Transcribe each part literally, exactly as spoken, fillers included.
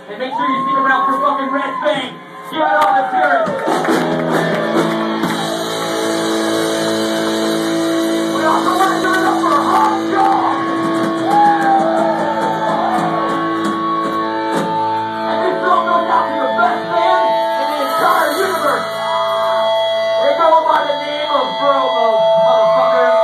And make sure you stick around for fucking Red Fang. Give it all the spirit. We also want to turn it up for a hot dog. And this song goes out to the best band in the entire universe. They go by the name of Bromo, motherfuckers.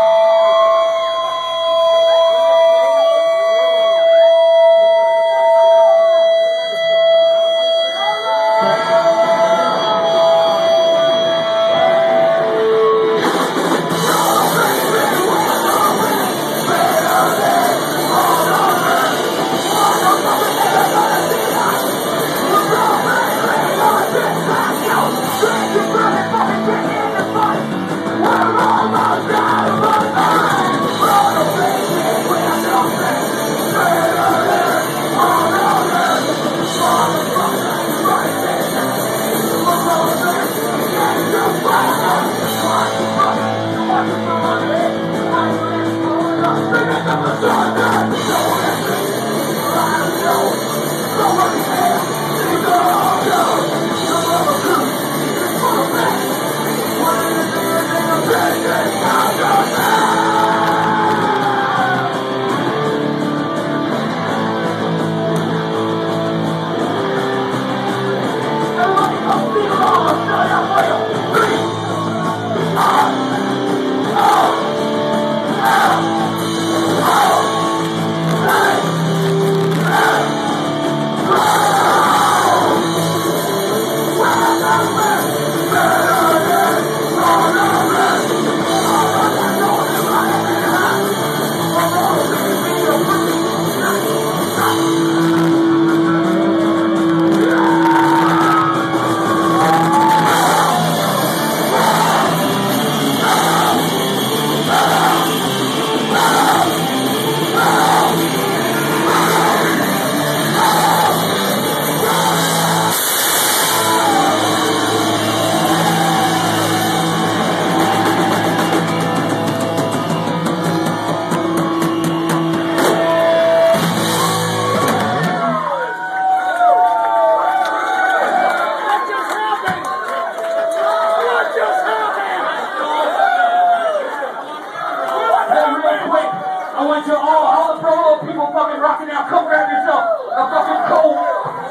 I want you all, all the promo people fucking rocking now. Come grab yourself a fucking cold.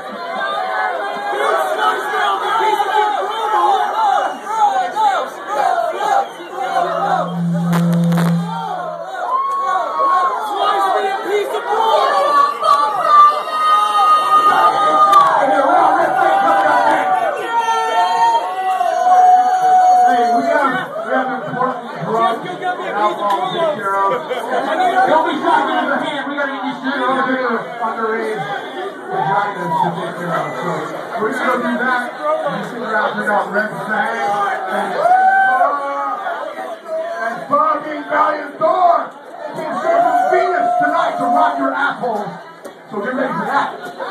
Don't be shy, give us a hand. We gotta get these shit over here. Underage vaginas to take care of. So we're just gonna do that. You sit around, check out Red Fang and, and fucking Valiant Thor. It's from Venus tonight to rock your asshole. So get ready for that.